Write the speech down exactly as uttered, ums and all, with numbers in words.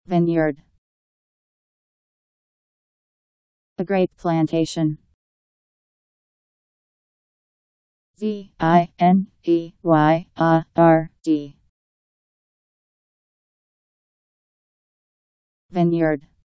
Vineyard. A grape plantation. V I N E Y A R D. Vineyard.